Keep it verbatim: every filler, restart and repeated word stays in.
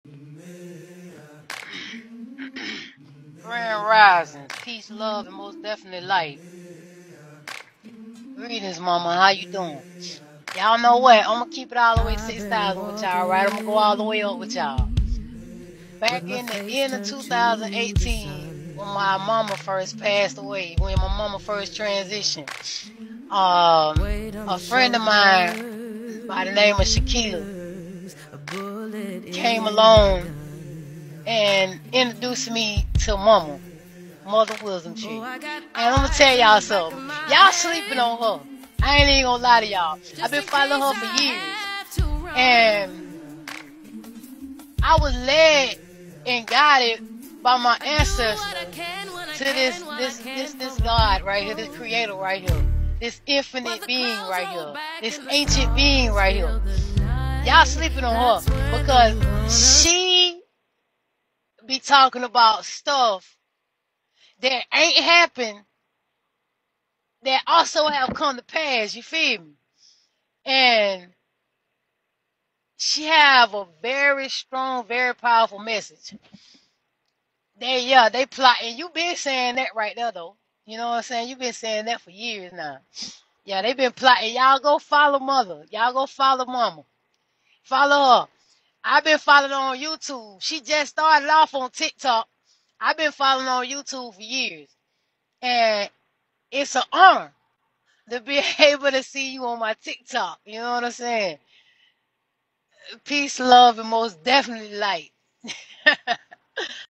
Grand Rising, peace, love, and most definitely light. Greetings, mama. How you doing? Y'all know what? I'm gonna keep it all the way to six thousand with y'all, right? I'm gonna go all the way up with y'all. Back in the end of two thousand eighteen, when my mama first passed away, when my mama first transitioned, um, a friend of mine by the name of Shakila came along and introduced me to mama. Mother Wisdom Tree. And I'm gonna tell y'all something. Y'all sleeping on her. I ain't even gonna lie to y'all. I've been following her for years. And I was led and guided by my ancestors to this this this this God right here, this creator right here, this infinite being right here, this ancient being right here. Y'all sleeping on her because she be talking about stuff that ain't happened that also have come to pass, you feel me? And she have a very strong, very powerful message. They yeah, they plot and you been saying that right there though. You know what I'm saying? You've been saying that for years now. Yeah, they been plotting. Y'all go follow mother. Y'all go follow mama. Follow her. I've been following her on YouTube. She just started off on TikTok. I've been following her on YouTube for years. And it's an honor to be able to see you on my TikTok. You know what I'm saying? Peace, love, and most definitely light.